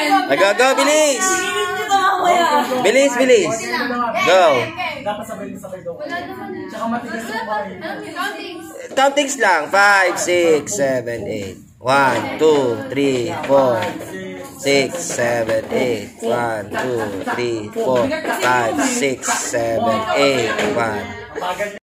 Go, bilis! Bilis, bilis! Go! Dapat sabay daw. Tsaka matigas yung kamay. Countings lang. 5, 6, 7, 8. 1, 2, 3, 4. 6, 7, 8. 1, 2, 3, 4. 5, 6, 7, 8. 1.